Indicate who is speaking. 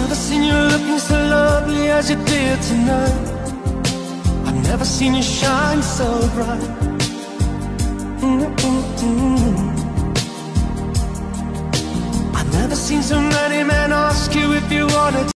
Speaker 1: never seen you looking so lovely as you did tonight. I've never seen you shine so bright. I've never seen so many men ask you if you wanted